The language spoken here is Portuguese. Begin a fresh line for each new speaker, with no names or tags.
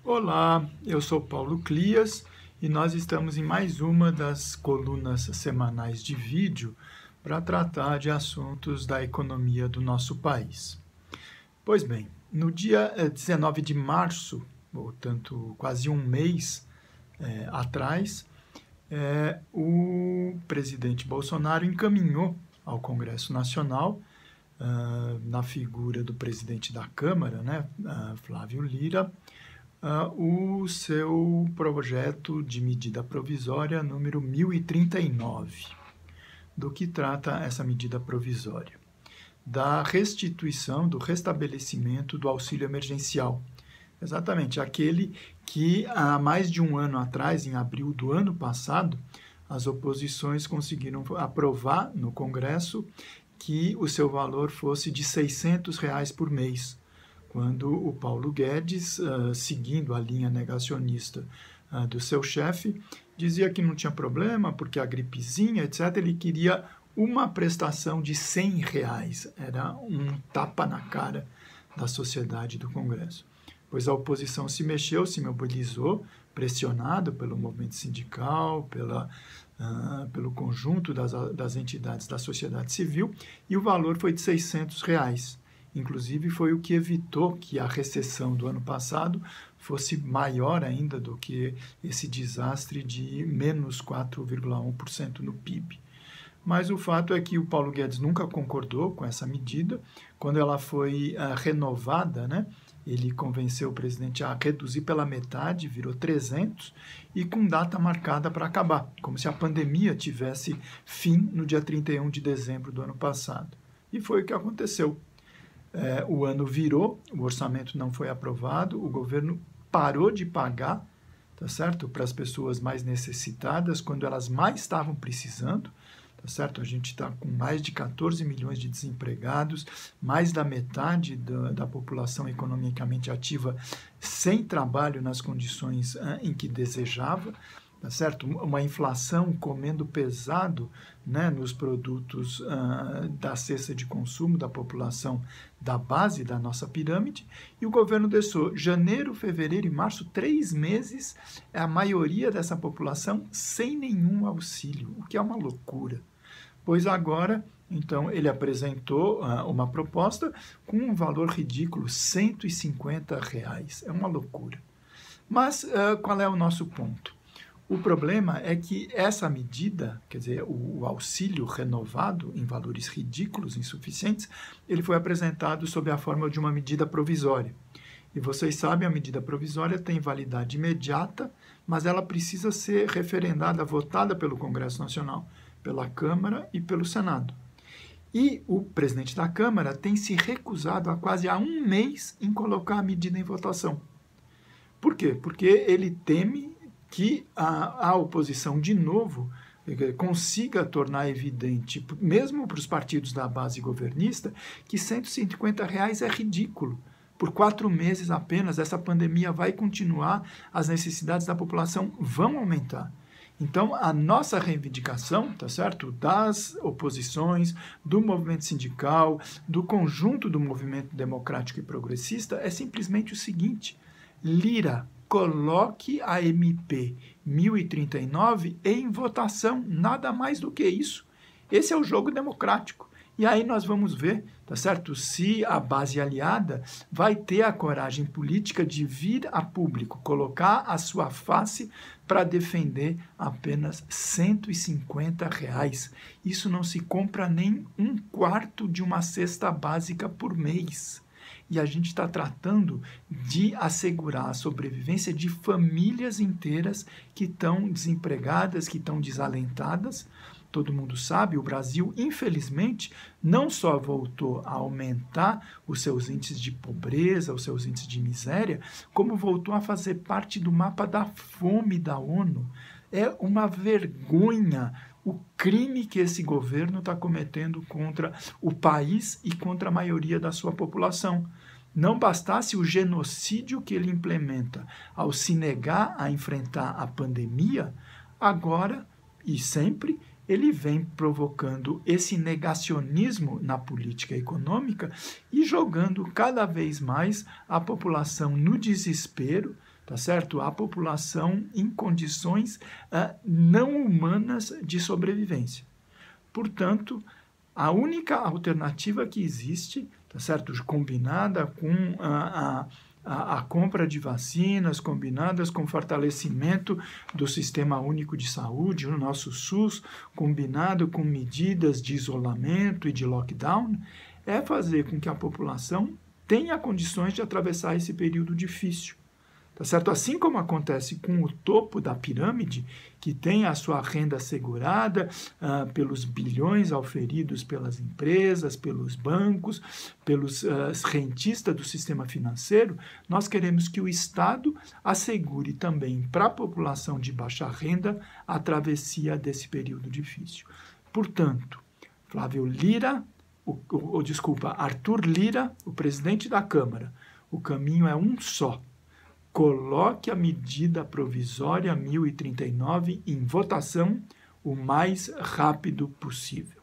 Olá, eu sou Paulo Clias e nós estamos em mais uma das colunas semanais de vídeo para tratar de assuntos da economia do nosso país. Pois bem, no dia 19 de março, portanto quase um mês atrás, o presidente Bolsonaro encaminhou ao Congresso Nacional, na figura do presidente da Câmara, né, Flávio Lira, o seu projeto de medida provisória número 1039. Do que trata essa medida provisória? Da restituição, do restabelecimento do auxílio emergencial. Exatamente, aquele que há mais de um ano atrás, em abril do ano passado, as oposições conseguiram aprovar no Congresso que o seu valor fosse de R$ 600 por mês, quando o Paulo Guedes, seguindo a linha negacionista do seu chefe, dizia que não tinha problema, porque a gripezinha, etc., ele queria uma prestação de R$ 100. Era um tapa na cara da sociedade do Congresso. Pois a oposição se mexeu, se mobilizou, pressionado pelo movimento sindical, pelo conjunto das entidades da sociedade civil, e o valor foi de R$ 600. Inclusive, foi o que evitou que a recessão do ano passado fosse maior ainda do que esse desastre de menos 4,1% no PIB. Mas o fato é que o Paulo Guedes nunca concordou com essa medida. Quando ela foi renovada, né, ele convenceu o presidente a reduzir pela metade, virou 300, e com data marcada para acabar, como se a pandemia tivesse fim no dia 31 de dezembro do ano passado. E foi o que aconteceu. O ano virou, o orçamento não foi aprovado, o governo parou de pagar, tá certo, para as pessoas mais necessitadas, quando elas mais estavam precisando, tá certo? A gente está com mais de 14 milhões de desempregados, mais da metade da população economicamente ativa sem trabalho nas condições em que desejava, tá certo? Uma inflação comendo pesado, né, nos produtos da cesta de consumo da população da base da nossa pirâmide, e o governo deixou janeiro, fevereiro e março, 3 meses, a maioria dessa população sem nenhum auxílio, o que é uma loucura. Pois agora, então, ele apresentou uma proposta com um valor ridículo, R$ 150. É uma loucura. Mas qual é o nosso ponto? O problema é que essa medida, quer dizer, o auxílio renovado em valores ridículos, insuficientes, ele foi apresentado sob a forma de uma medida provisória. E vocês sabem, a medida provisória tem validade imediata, mas ela precisa ser referendada, votada pelo Congresso Nacional, pela Câmara e pelo Senado. E o presidente da Câmara tem se recusado há quase um mês em colocar a medida em votação. Por quê? Porque ele teme que a oposição, de novo, consiga tornar evidente, mesmo para os partidos da base governista, que R$ 150 é ridículo. Por 4 meses apenas, essa pandemia vai continuar, as necessidades da população vão aumentar. Então, a nossa reivindicação, tá certo, das oposições, do movimento sindical, do conjunto do movimento democrático e progressista, é simplesmente o seguinte: Lira, coloque a MP 1039 em votação, nada mais do que isso. Esse é o jogo democrático. E aí nós vamos ver, tá certo, se a base aliada vai ter a coragem política de vir a público, colocar a sua face para defender apenas R$ 150. Isso não se compra nem 1/4 de uma cesta básica por mês. E a gente está tratando de assegurar a sobrevivência de famílias inteiras que estão desempregadas, que estão desalentadas. Todo mundo sabe, o Brasil, infelizmente, não só voltou a aumentar os seus índices de pobreza, os seus índices de miséria, como voltou a fazer parte do mapa da fome da ONU. É uma vergonha o crime que esse governo está cometendo contra o país e contra a maioria da sua população. Não bastasse o genocídio que ele implementa ao se negar a enfrentar a pandemia, agora e sempre ele vem provocando esse negacionismo na política econômica e jogando cada vez mais a população no desespero, tá certo? A população em condições não humanas de sobrevivência. Portanto, a única alternativa que existe, tá certo? Combinada com a compra de vacinas, combinadas com o fortalecimento do Sistema Único de Saúde, o nosso SUS, combinado com medidas de isolamento e de lockdown, é fazer com que a população tenha condições de atravessar esse período difícil. Tá certo? Assim como acontece com o topo da pirâmide, que tem a sua renda assegurada pelos bilhões auferidos pelas empresas, pelos bancos, pelos rentistas do sistema financeiro, nós queremos que o Estado assegure também para a população de baixa renda a travessia desse período difícil. Portanto, Arthur Lira, o presidente da Câmara, o caminho é um só. Coloque a medida provisória 1039 em votação o mais rápido possível.